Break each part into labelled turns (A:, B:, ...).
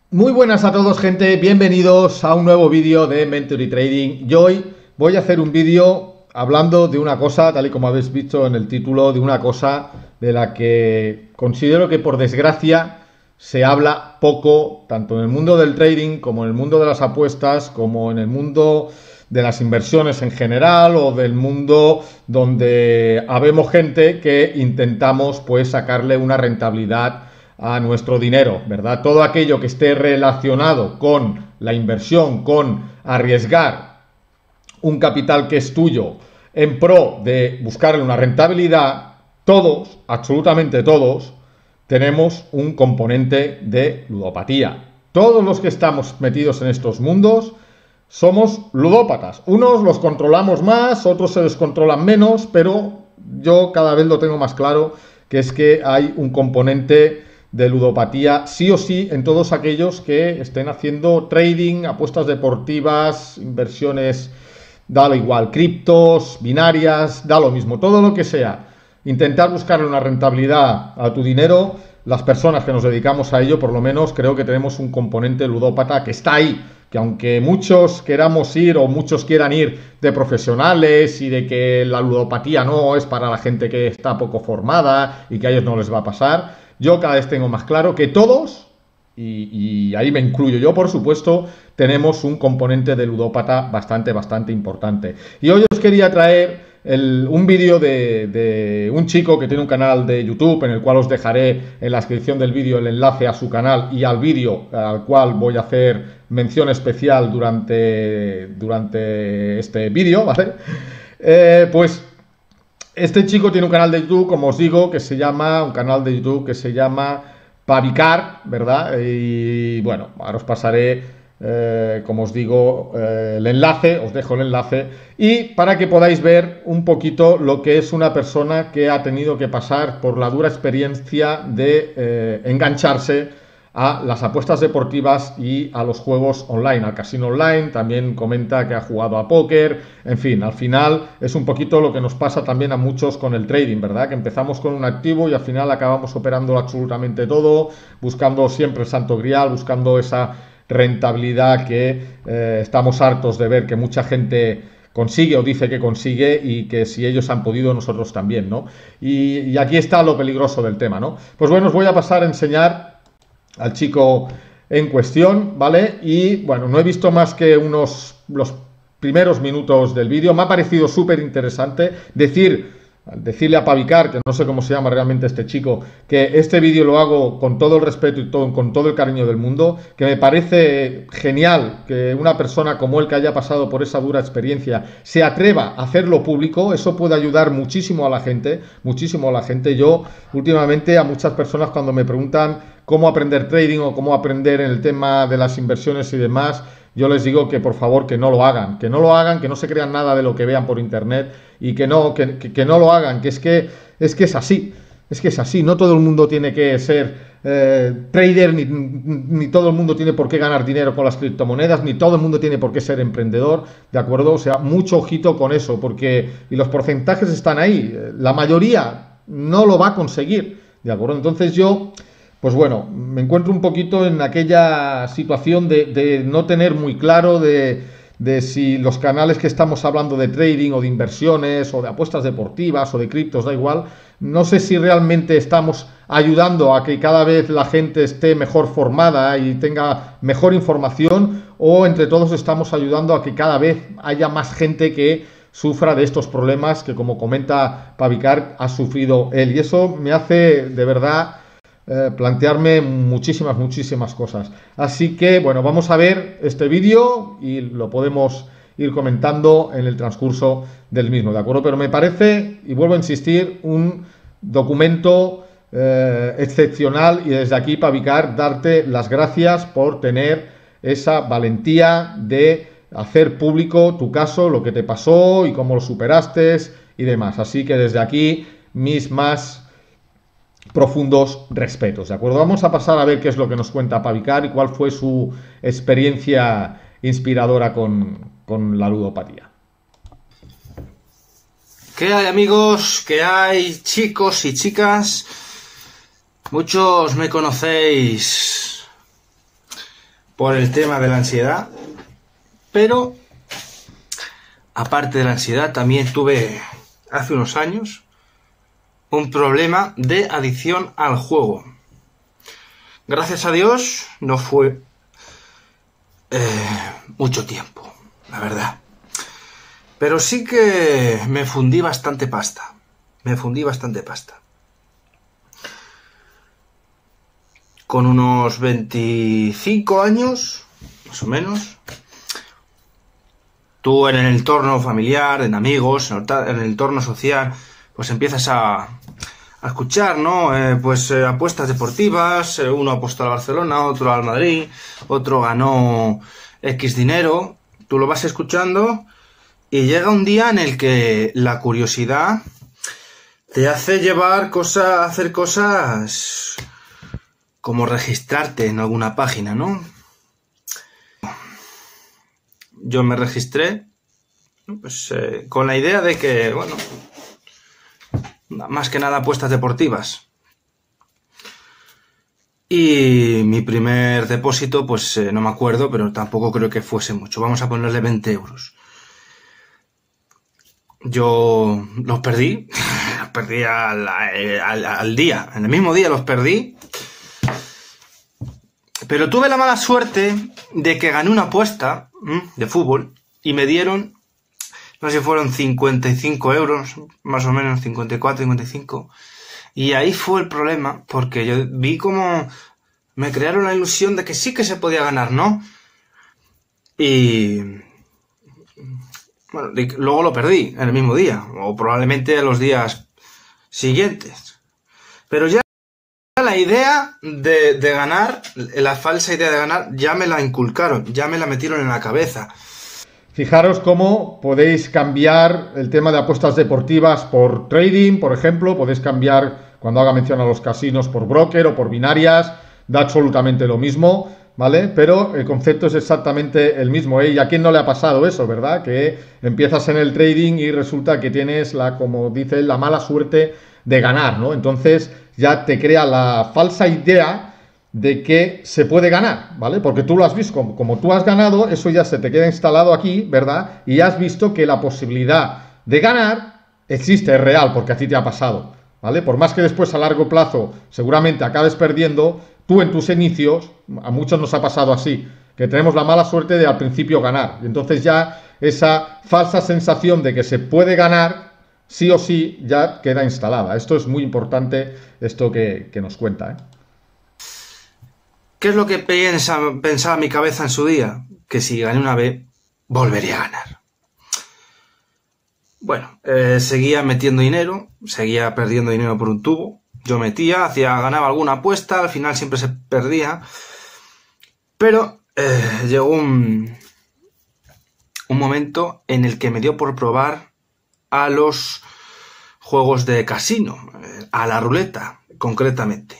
A: Muy buenas a todos, gente, bienvenidos a un nuevo vídeo de Mentory Trading. Y hoy voy a hacer un vídeo hablando de una cosa, tal y como habéis visto en el título, de una cosa de la que considero que por desgracia se habla poco, tanto en el mundo del trading como en el mundo de las apuestas, como en el mundo de las inversiones en general o del mundo donde habemos gente que intentamos pues sacarle una rentabilidad a nuestro dinero, ¿verdad? Todo aquello que esté relacionado con la inversión, con arriesgar un capital que es tuyo en pro de buscarle una rentabilidad, todos, absolutamente todos, tenemos un componente de ludopatía. Todos los que estamos metidos en estos mundos somos ludópatas. Unos los controlamos más, otros se descontrolan menos, pero yo cada vez lo tengo más claro, que es que hay un componente de ludopatía sí o sí en todos aquellos que estén haciendo trading, apuestas deportivas, inversiones, da lo igual, criptos, binarias, da lo mismo, todo lo que sea. Intentar buscarle una rentabilidad a tu dinero, las personas que nos dedicamos a ello, por lo menos creo que tenemos un componente ludópata que está ahí, que aunque muchos queramos ir o muchos quieran ir de profesionales y de que la ludopatía no es para la gente que está poco formada y que a ellos no les va a pasar, yo cada vez tengo más claro que todos, y ahí me incluyo yo por supuesto, tenemos un componente de ludópata bastante importante. Y hoy os quería traer un vídeo de un chico que tiene un canal de YouTube en el cual os dejaré en la descripción del vídeo el enlace a su canal y al vídeo al cual voy a hacer mención especial durante este vídeo, ¿vale? Pues este chico tiene un canal de YouTube, como os digo, un canal de YouTube que se llama Pavicar, ¿verdad? Y bueno, ahora os pasaré, como os digo, el enlace, os dejo el enlace, y para que podáis ver un poquito lo que es una persona que ha tenido que pasar por la dura experiencia de engancharse a las apuestas deportivas y a los juegos online, al casino online. También comenta que ha jugado a póker, en fin, al final es un poquito lo que nos pasa también a muchos con el trading, ¿verdad? Que empezamos con un activo y al final acabamos operando absolutamente todo, buscando siempre el santo grial, buscando esa rentabilidad que estamos hartos de ver que mucha gente consigue o dice que consigue, y que si ellos han podido, nosotros también, ¿no? Y aquí está lo peligroso del tema, ¿no? Pues bueno, os voy a pasar a enseñar al chico en cuestión, ¿vale? Y bueno, no he visto más que los primeros minutos del vídeo. Me ha parecido súper interesante decirle a Pavicar, que no sé cómo se llama realmente este chico, que este vídeo lo hago con todo el respeto y con todo el cariño del mundo, que me parece genial que una persona como él, que haya pasado por esa dura experiencia, se atreva a hacerlo público. Eso puede ayudar muchísimo a la gente, muchísimo a la gente. Yo últimamente a muchas personas, cuando me preguntan cómo aprender trading o cómo aprender en el tema de las inversiones y demás, yo les digo que por favor que no lo hagan, que no lo hagan, que no se crean nada de lo que vean por internet, y que no lo hagan, que es así, es que es así. No todo el mundo tiene que ser trader, ni todo el mundo tiene por qué ganar dinero con las criptomonedas, ni todo el mundo tiene por qué ser emprendedor, ¿de acuerdo? O sea, mucho ojito con eso, porque y los porcentajes están ahí, la mayoría no lo va a conseguir, ¿de acuerdo? Entonces yo, pues bueno, me encuentro un poquito en aquella situación de no tener muy claro de si los canales que estamos hablando de trading o de inversiones o de apuestas deportivas o de criptos, da igual, no sé si realmente estamos ayudando a que cada vez la gente esté mejor formada y tenga mejor información, o entre todos estamos ayudando a que cada vez haya más gente que sufra de estos problemas que, como comenta Pavicar, ha sufrido él. Y eso me hace de verdad plantearme muchísimas cosas. Así que bueno, vamos a ver este vídeo y lo podemos ir comentando en el transcurso del mismo, ¿de acuerdo? Pero me parece, y vuelvo a insistir, un documento excepcional, y desde aquí, Pavicar, darte las gracias por tener esa valentía de hacer público tu caso, lo que te pasó y cómo lo superaste y demás. Así que desde aquí, mis más profundos respetos, ¿de acuerdo? Vamos a pasar a ver qué es lo que nos cuenta Pavicar y cuál fue su experiencia inspiradora con la ludopatía.
B: ¿Qué hay, amigos? ¿Qué hay, chicos y chicas? Muchos me conocéis por el tema de la ansiedad, pero aparte de la ansiedad también tuve hace unos años un problema de adicción al juego. Gracias a Dios no fue mucho tiempo, la verdad. Pero sí que me fundí bastante pasta. Con unos 25 años, más o menos, tú en el entorno familiar, en amigos, en el entorno social, pues empiezas a escuchar, ¿no? Apuestas deportivas, uno apostó al Barcelona, otro al Madrid, otro ganó X dinero, tú lo vas escuchando y llega un día en el que la curiosidad te hace hacer cosas como registrarte en alguna página, ¿no? Yo me registré, pues con la idea de que, bueno, más que nada apuestas deportivas. Y mi primer depósito, pues no me acuerdo, pero tampoco creo que fuese mucho. Vamos a ponerle 20 euros. Yo los perdí, al día, en el mismo día los perdí. Pero tuve la mala suerte de que gané una apuesta de fútbol y me dieron, no sé si fueron 55 euros, más o menos 54, 55. Y ahí fue el problema, porque yo vi como me crearon la ilusión de que sí que se podía ganar, ¿no? Y bueno, luego lo perdí en el mismo día, o probablemente en los días siguientes. Pero ya la idea de ganar, la falsa idea de ganar, ya me la inculcaron, ya me la metieron en la cabeza.
A: Fijaros cómo podéis cambiar el tema de apuestas deportivas por trading, por ejemplo. Podéis cambiar, cuando haga mención a los casinos, por broker o por binarias. Da absolutamente lo mismo, ¿vale? Pero el concepto es exactamente el mismo, ¿eh? ¿Y a quién no le ha pasado eso, verdad? Que empiezas en el trading y resulta que tienes como dice, la mala suerte de ganar, ¿no? Entonces ya te crea la falsa idea de que se puede ganar, ¿vale? Porque tú lo has visto, como tú has ganado, eso ya se te queda instalado aquí, ¿verdad? Y has visto que la posibilidad de ganar existe, es real, porque a ti te ha pasado, ¿vale? Por más que después a largo plazo seguramente acabes perdiendo, tú en tus inicios, a muchos nos ha pasado así, que tenemos la mala suerte de al principio ganar. Y entonces ya esa falsa sensación de que se puede ganar, sí o sí, ya queda instalada. Esto es muy importante, esto que nos cuenta, ¿eh?
B: ¿Qué es lo que pensaba mi cabeza en su día? Que si gané una vez, volvería a ganar. Bueno, seguía metiendo dinero, seguía perdiendo dinero por un tubo. Yo metía, ganaba alguna apuesta, al final siempre se perdía. Pero llegó un momento en el que me dio por probar a los juegos de casino, a la ruleta, concretamente.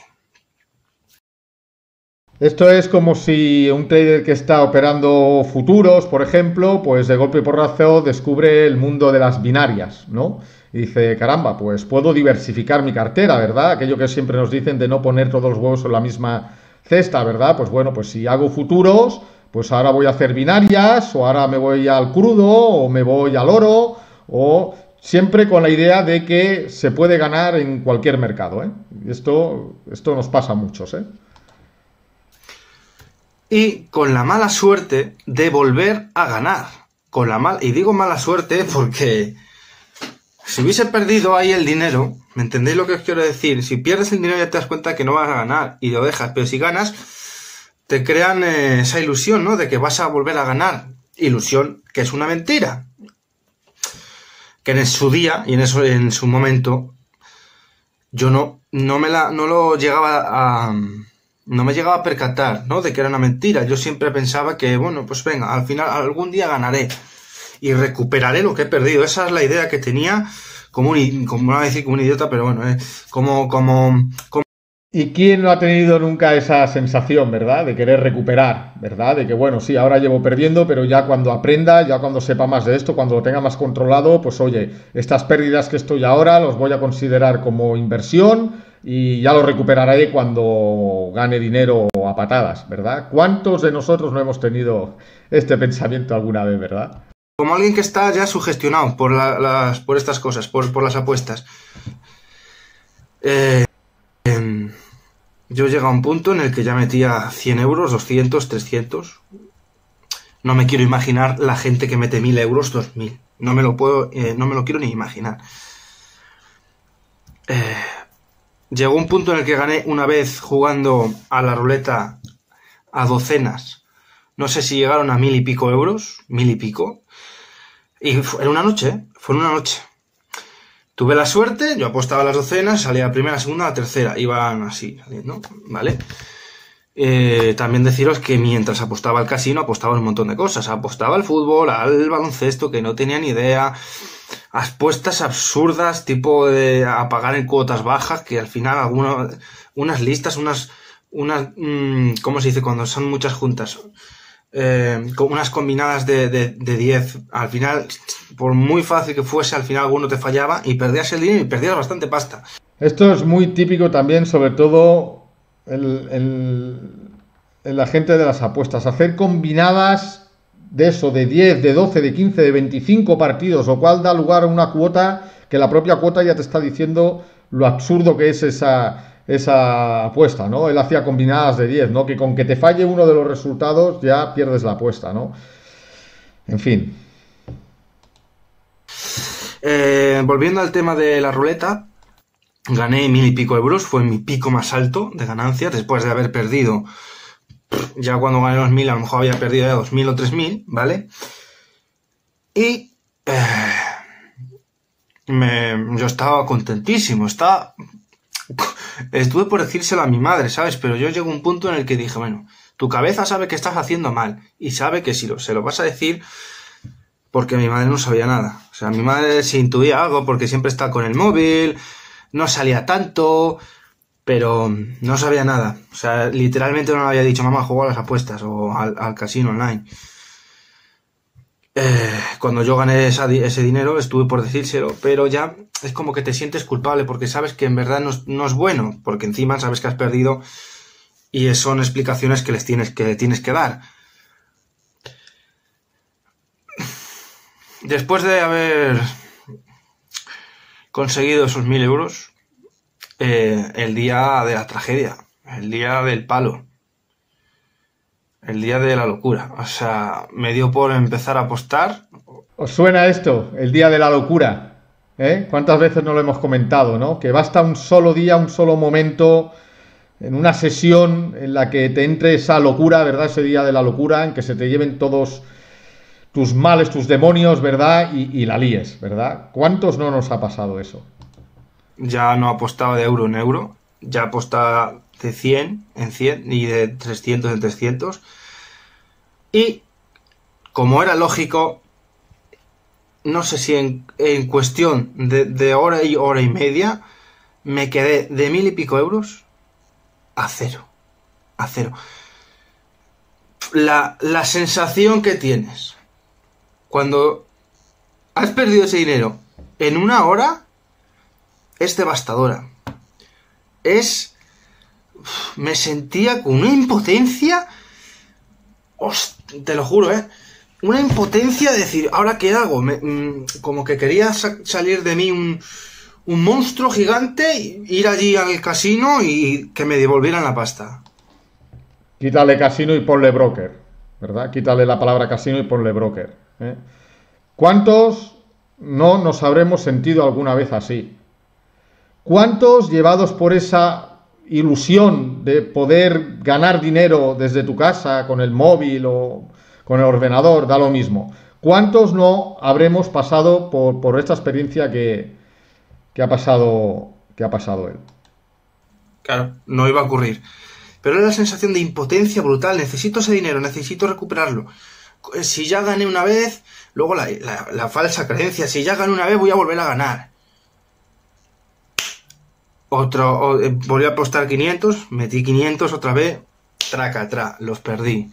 A: Esto es como si un trader que está operando futuros, por ejemplo, pues de golpe y porrazo descubre el mundo de las binarias, ¿no? Y dice, caramba, pues puedo diversificar mi cartera, ¿verdad? Aquello que siempre nos dicen de no poner todos los huevos en la misma cesta, ¿verdad? Pues bueno, pues si hago futuros, pues ahora voy a hacer binarias, o ahora me voy al crudo, o me voy al oro, o siempre con la idea de que se puede ganar en cualquier mercado, ¿eh? Esto nos pasa a muchos, ¿eh?
B: Y con la mala suerte de volver a ganar. Y digo mala suerte porque si hubiese perdido ahí el dinero, ¿me entendéis lo que os quiero decir? Si pierdes el dinero ya te das cuenta que no vas a ganar y lo dejas, pero si ganas te crean esa ilusión, ¿no? De que vas a volver a ganar. Ilusión que es una mentira. Que en su día y en su momento yo no me llegaba a percatar, ¿no? De que era una mentira. Yo siempre pensaba que, bueno, pues venga, al final algún día ganaré y recuperaré lo que he perdido. Esa es la idea que tenía, como no voy a decir como un idiota, pero bueno, como...
A: ¿Y quién no ha tenido nunca esa sensación, verdad? De querer recuperar, ¿verdad? De que, bueno, sí, ahora llevo perdiendo, pero ya cuando aprenda, ya cuando sepa más de esto, cuando lo tenga más controlado, pues oye, estas pérdidas que estoy ahora los voy a considerar como inversión, y ya lo recuperaré cuando gane dinero a patadas, ¿verdad? ¿Cuántos de nosotros no hemos tenido este pensamiento alguna vez, verdad?
B: Como alguien que está ya sugestionado por estas cosas, por las apuestas. Yo llego a un punto en el que ya metía 100 euros, 200, 300. No me quiero imaginar la gente que mete 1000 euros, 2000. No me lo quiero ni imaginar. Llegó un punto en el que gané una vez jugando a la ruleta a docenas. No sé si llegaron a 1000 y pico euros, 1000 y pico. Y fue en una noche. Tuve la suerte, yo apostaba a las docenas, salía la primera, la segunda, la tercera. Iban así, saliendo, ¿vale? También deciros que mientras apostaba al casino, apostaba un montón de cosas. Apostaba al fútbol, al baloncesto, que no tenía ni idea. Apuestas absurdas, tipo de a pagar en cuotas bajas, que al final unas listas, ¿cómo se dice? Cuando son muchas juntas. Unas combinadas de 10. Al final, por muy fácil que fuese, al final alguno te fallaba y perdías el dinero y perdías bastante pasta.
A: Esto es muy típico también, sobre todo en la gente de las apuestas. Hacer combinadas de eso, de 10, de 12, de 15, de 25 partidos, lo cual da lugar a una cuota que la propia cuota ya te está diciendo lo absurdo que es esa apuesta, ¿no? Él hacía combinadas de 10, ¿no? Que con que te falle uno de los resultados ya pierdes la apuesta, ¿no? En fin.
B: Volviendo al tema de la ruleta, gané 1000 y pico euros, fue mi pico más alto de ganancias, después de haber perdido, ya cuando gané los 1000 a lo mejor había perdido ya 2000 o 3000, ¿vale? Y yo estaba contentísimo, estuve por decírselo a mi madre, ¿sabes? Pero yo llego a un punto en el que dije, bueno, tu cabeza sabe que estás haciendo mal y sabe que si se lo vas a decir, porque mi madre no sabía nada. O sea, mi madre se intuía algo porque siempre está con el móvil, no salía tanto, pero no sabía nada. O sea, literalmente no le había dicho, mamá, juego a las apuestas o al casino online. Cuando yo gané ese dinero estuve por decírselo, pero ya es como que te sientes culpable porque sabes que en verdad no es bueno, porque encima sabes que has perdido y son explicaciones que le tienes que dar. Después de haber conseguido esos 1000 euros, el día de la tragedia, el día del palo, el día de la locura, o sea, me dio por empezar a apostar.
A: ¿Os suena esto? El día de la locura. ¿Eh? ¿Cuántas veces no lo hemos comentado, ¿no? Que basta un solo día, un solo momento, en una sesión en la que te entre esa locura, ¿verdad? Ese día de la locura, en que se te lleven todos tus males, tus demonios, ¿verdad? Y la líes, ¿verdad? ¿Cuántos no nos ha pasado eso?
B: Ya no apostaba de euro en euro, ya apostaba de 100 en 100 y de 300 en 300. Y, como era lógico, no sé si en cuestión de hora y media, me quedé de 1000 y pico euros a cero. A cero. La sensación que tienes cuando has perdido ese dinero en una hora es devastadora. Me sentía con una impotencia, te lo juro, una impotencia de decir, ¿ahora qué hago? Como que quería salir de mí un monstruo gigante, ir allí al casino y que me devolvieran la pasta.
A: Quítale casino y ponle broker, ¿verdad? Quítale la palabra casino y ponle broker. ¿Cuántos no nos habremos sentido alguna vez así? ¿Cuántos, llevados por esa ilusión de poder ganar dinero desde tu casa, con el móvil o con el ordenador, da lo mismo? ¿Cuántos no habremos pasado por esta experiencia que ha pasado él?
B: Claro, no iba a ocurrir. Pero era la sensación de impotencia brutal. Necesito ese dinero, necesito recuperarlo. Si ya gané una vez, luego la falsa creencia, si ya gané una vez voy a volver a ganar. Volví a apostar 500, metí 500 otra vez, los perdí.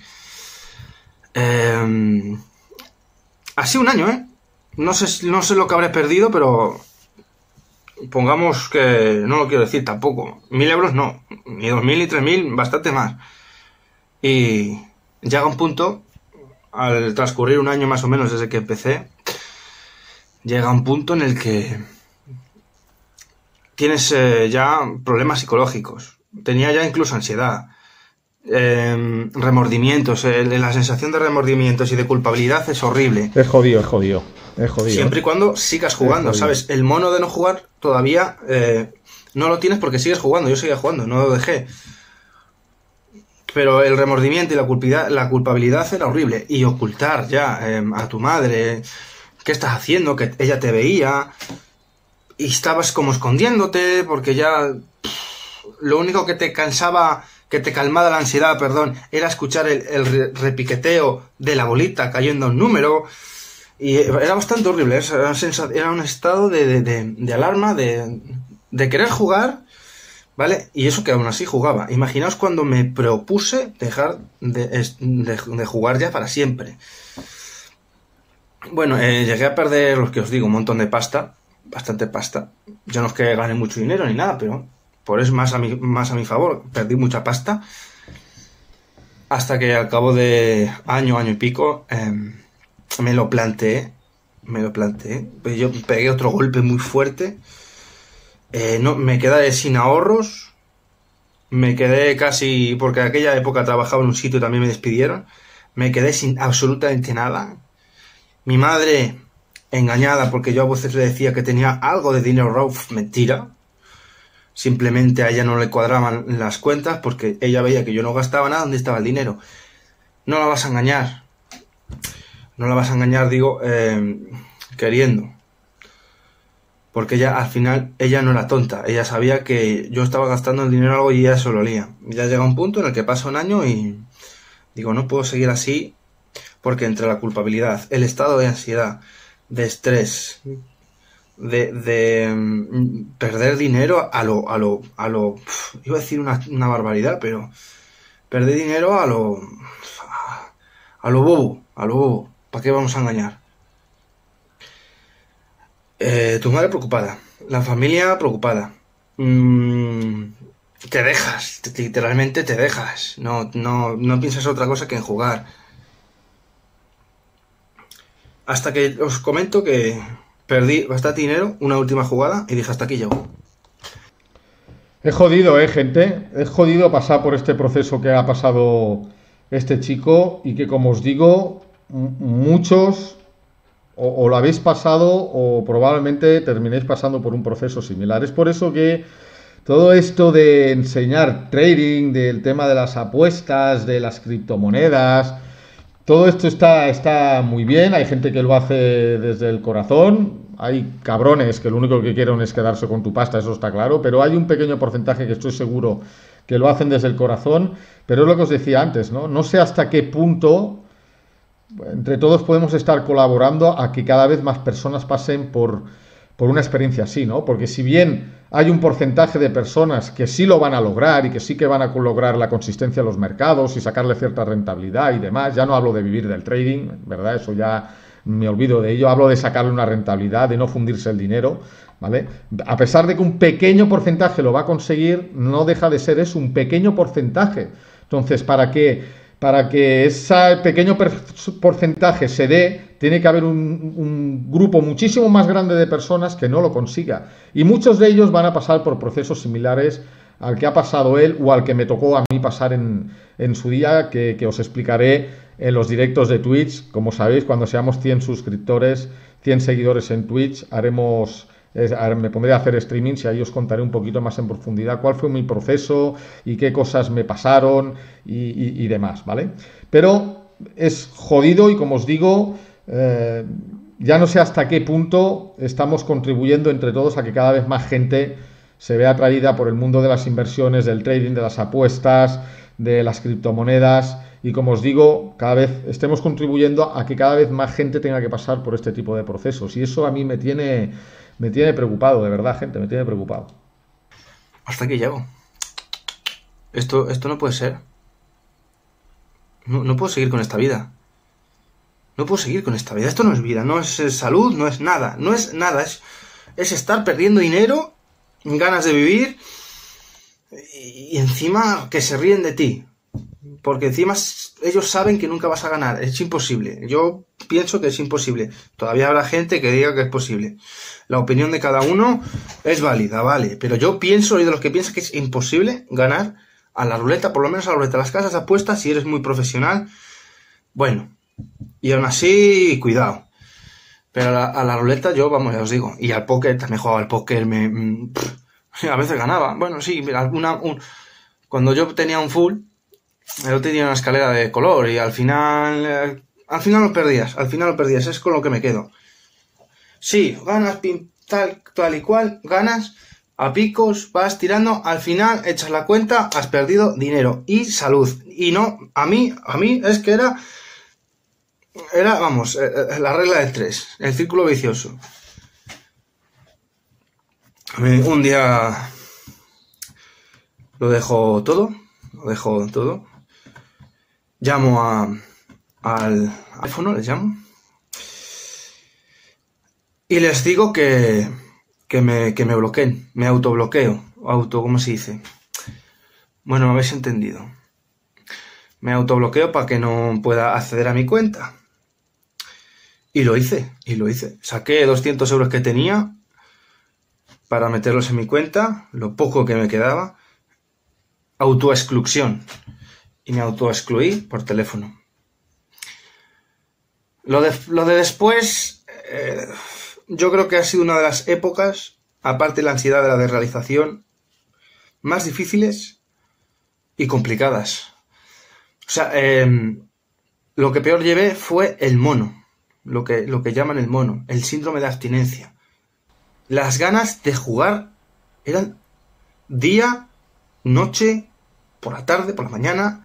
B: Así un año, No sé lo que habré perdido, pero pongamos que, no lo quiero decir tampoco, 1.000 euros no, ni 2.000 ni 3.000, bastante más. Y llega un punto, al transcurrir un año más o menos desde que empecé, llega un punto en el que tienes ya problemas psicológicos. Tenía ya incluso ansiedad, remordimientos. La sensación de remordimientos y de culpabilidad es horrible.
A: Es jodido, es jodido. Es jodido.
B: Siempre y cuando sigas jugando, ¿sabes? El mono de no jugar todavía no lo tienes porque sigues jugando. Yo seguía jugando, no lo dejé. Pero el remordimiento y la culpabilidad era horrible. Y ocultar ya a tu madre qué estás haciendo, que ella te veía y estabas como escondiéndote porque ya lo único que te cansaba, que te calmaba la ansiedad, perdón, era escuchar el repiqueteo de la bolita cayendo a un número. Y era bastante horrible. Era un estado de alarma, de querer jugar, ¿vale? Y eso que aún así jugaba. Imaginaos cuando me propuse dejar de jugar ya para siempre. Bueno, llegué a perder, lo que os digo, un montón de pasta. Bastante pasta. Yo no es que gane mucho dinero ni nada, pero por eso más a mi favor. Perdí mucha pasta. Hasta que al cabo de año y pico, me lo planteé. Yo pegué otro golpe muy fuerte. No, me quedé sin ahorros. Me quedé casi, porque en aquella época trabajaba en un sitio y también me despidieron. Me quedé sin absolutamente nada. Mi madre, engañada, porque yo a veces le decía que tenía algo de dinero ahorrado, mentira. Simplemente a ella no le cuadraban las cuentas porque ella veía que yo no gastaba nada. ¿Dónde estaba el dinero? No la vas a engañar. No la vas a engañar, digo, queriendo. Porque ella, al final, ella no era tonta. Ella sabía que yo estaba gastando el dinero en algo y ella se lo olía. Ya llega un punto en el que pasa un año y digo, no puedo seguir así porque entre la culpabilidad, el estado de ansiedad, de estrés, de perder dinero a lo iba a decir una barbaridad, pero perder dinero a lo bobo. ¿Para qué vamos a engañar? Tu madre preocupada, la familia preocupada. Te dejas, literalmente te dejas. No piensas otra cosa que en jugar. Hasta que os comento que perdí bastante dinero, una última jugada, y dije, hasta aquí llego.
A: Es jodido, gente. Es jodido pasar por este proceso que ha pasado este chico y que, como os digo, muchos o lo habéis pasado o probablemente terminéis pasando por un proceso similar. Es por eso que todo esto de enseñar trading, del tema de las apuestas, de las criptomonedas, todo esto está muy bien. Hay gente que lo hace desde el corazón. Hay cabrones que lo único que quieren es quedarse con tu pasta, eso está claro. Pero hay un pequeño porcentaje que estoy seguro que lo hacen desde el corazón. Pero es lo que os decía antes, ¿no? No sé hasta qué punto entre todos podemos estar colaborando a que cada vez más personas pasen por una experiencia así, ¿no? Porque si bien hay un porcentaje de personas que sí lo van a lograr y que sí que van a lograr la consistencia de los mercados y sacarle cierta rentabilidad y demás, ya no hablo de vivir del trading, ¿verdad? Eso ya me olvido de ello, hablo de sacarle una rentabilidad, de no fundirse el dinero, ¿vale? A pesar de que un pequeño porcentaje lo va a conseguir, no deja de ser eso, un pequeño porcentaje. Entonces, para que ese pequeño porcentaje se dé, tiene que haber un grupo muchísimo más grande de personas que no lo consiga. Y muchos de ellos van a pasar por procesos similares al que ha pasado él o al que me tocó a mí pasar en su día, que os explicaré en los directos de Twitch. Como sabéis, cuando seamos 100 suscriptores, 100 seguidores en Twitch, me pondré a hacer streamings y ahí os contaré un poquito más en profundidad cuál fue mi proceso y qué cosas me pasaron y demás, ¿vale? Pero es jodido y, como os digo, ya no sé hasta qué punto estamos contribuyendo entre todos a que cada vez más gente se vea atraída por el mundo de las inversiones, del trading, de las apuestas, de las criptomonedas y, como os digo, cada vez estemos contribuyendo a que cada vez más gente tenga que pasar por este tipo de procesos. Y eso a mí me tiene preocupado, de verdad, gente, me tiene preocupado.
B: Hasta aquí llego. Esto no puede ser. No puedo seguir con esta vida. No puedo seguir con esta vida. Esto no es vida, no es salud, no es nada. No es nada, es estar perdiendo dinero, ganas de vivir y encima que se ríen de ti. Porque encima ellos saben que nunca vas a ganar. Es imposible. Yo pienso que es imposible. Todavía habrá gente que diga que es posible. La opinión de cada uno es válida, vale. Pero yo soy de los que piensan que es imposible ganar a la ruleta, por lo menos a la ruleta. Las casas de apuestas, si eres muy profesional, bueno. Y aún así, cuidado. Pero a la ruleta yo, vamos, ya os digo. Y al póker, también jugaba al póker, a veces ganaba. Bueno, sí, cuando yo tenía un full, yo tenía una escalera de color y al final lo perdías, es con lo que me quedo. Sí, ganas tal y cual, ganas a picos, vas tirando, al final echas la cuenta, has perdido dinero y salud. Y no, a mí es que era, vamos, la regla del 3, el círculo vicioso. Un día lo dejo todo. Llamo al teléfono, les llamo. Y les digo que me bloqueen, me autobloqueo. ¿Cómo se dice? Bueno, me habéis entendido. Me autobloqueo para que no pueda acceder a mi cuenta. Y lo hice. Saqué 200 euros que tenía para meterlos en mi cuenta, lo poco que me quedaba. Autoexclusión. Y me autoexcluí por teléfono. Lo de después, yo creo que ha sido una de las épocas, aparte de la ansiedad de la desrealización, más difíciles y complicadas. O sea, lo que peor llevé fue el mono, lo que llaman el mono, el síndrome de abstinencia. Las ganas de jugar eran día, noche, por la tarde, por la mañana.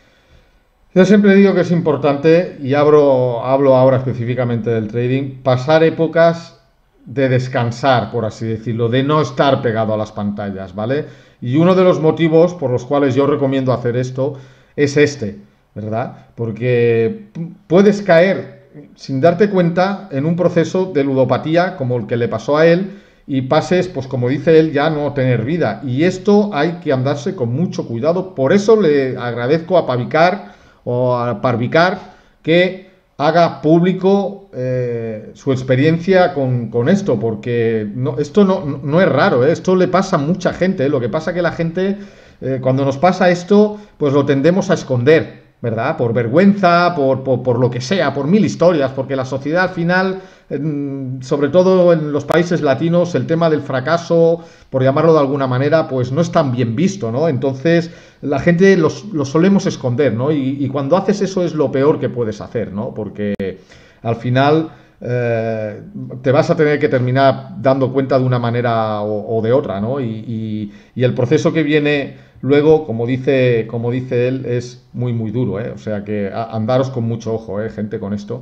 A: Yo siempre digo que es importante, y hablo ahora específicamente del trading, pasar épocas de descansar, por así decirlo, de no estar pegado a las pantallas, ¿vale? Y uno de los motivos por los cuales yo recomiendo hacer esto es ¿verdad? Porque puedes caer sin darte cuenta en un proceso de ludopatía como el que le pasó a él y pases, pues como dice él, ya no tener vida. Y esto hay que andarse con mucho cuidado. Por eso le agradezco a Pavicar o a Parvicar que haga público su experiencia con esto, porque esto no es raro, esto le pasa a mucha gente. Lo que pasa que la gente, cuando nos pasa esto, pues lo tendemos a esconder, ¿verdad? Por vergüenza, por lo que sea, por mil historias, porque la sociedad al final, sobre todo en los países latinos, el tema del fracaso, por llamarlo de alguna manera, pues no es tan bien visto, ¿no? Entonces la gente lo solemos esconder, ¿no? Y cuando haces eso es lo peor que puedes hacer, ¿no? Porque al final te vas a tener que terminar dando cuenta de una manera o de otra, ¿no? Y el proceso que viene luego, como dice él, es muy, muy duro, ¿eh? O sea que andaros con mucho ojo, gente, con esto.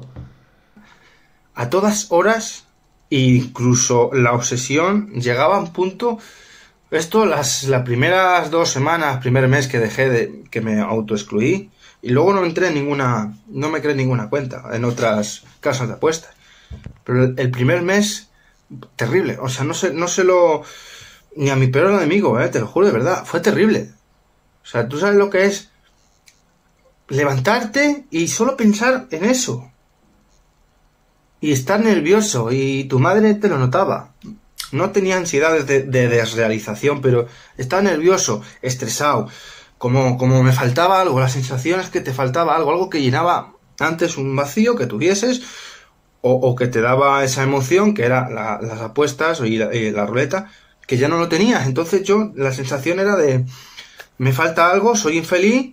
B: A todas horas, incluso la obsesión llegaba a un punto. Esto, las primeras 2 semanas, primer mes que que me autoexcluí, y luego no me creé ninguna cuenta en otras casas de apuestas. Pero el primer mes, terrible. O sea, no se lo ni a mi peor enemigo, te lo juro de verdad, fue terrible. O sea, tú sabes lo que es levantarte y solo pensar en eso. Y estar nervioso, y tu madre te lo notaba. No tenía ansiedades de desrealización, pero estaba nervioso, estresado, como me faltaba algo, la sensación es que te faltaba algo que llenaba antes un vacío que tuvieses, o que te daba esa emoción, que era las apuestas y la ruleta, que ya no lo tenías. Entonces la sensación era de, me falta algo, soy infeliz,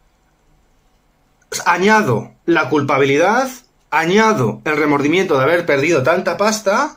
B: añado la culpabilidad, añado el remordimiento de haber perdido tanta pasta,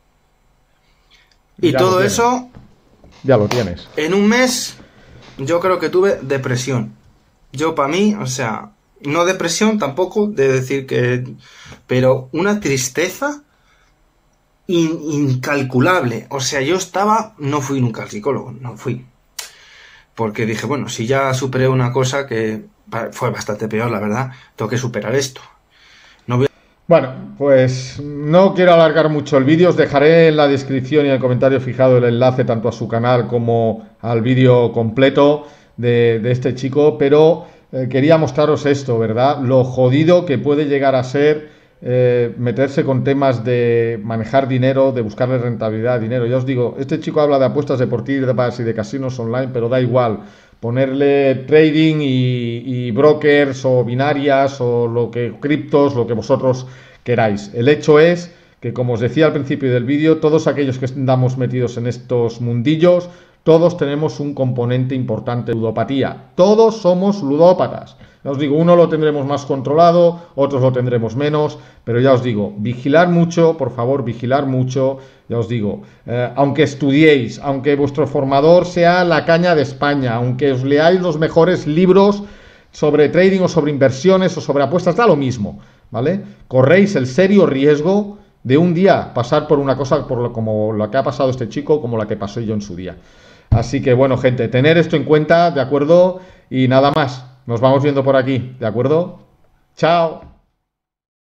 B: y todo eso
A: ya lo tienes.
B: En un mes yo creo que tuve depresión. Yo, para mí, o sea, no depresión tampoco, de decir que, pero una tristeza incalculable. O sea, no fui nunca al psicólogo, no fui. Porque dije, bueno, si ya superé una cosa que fue bastante peor, la verdad, tengo que superar esto.
A: Bueno, pues no quiero alargar mucho el vídeo, os dejaré en la descripción y en el comentario fijado el enlace tanto a su canal como al vídeo completo de este chico, pero quería mostraros esto, ¿verdad? Lo jodido que puede llegar a ser meterse con temas de manejar dinero, de buscarle rentabilidad a dinero. Ya os digo, este chico habla de apuestas deportivas y de casinos online, pero da igual. Ponerle trading y brokers o binarias o lo que criptos, lo que vosotros queráis. El hecho es que, como os decía al principio del vídeo, todos aquellos que estamos metidos en estos mundillos, todos tenemos un componente importante de ludopatía. Todos somos ludópatas. Ya os digo, uno lo tendremos más controlado, otros lo tendremos menos, pero ya os digo, vigilar mucho, por favor, vigilar mucho. Ya os digo, aunque estudiéis, aunque vuestro formador sea la caña de España, aunque os leáis los mejores libros sobre trading o sobre inversiones o sobre apuestas, da lo mismo, ¿vale? Corréis el serio riesgo de un día pasar por una cosa como la que ha pasado este chico, como la que pasé yo en su día. Así que bueno, gente, tener esto en cuenta, ¿de acuerdo? Y nada más, nos vamos viendo por aquí, ¿de acuerdo? Chao.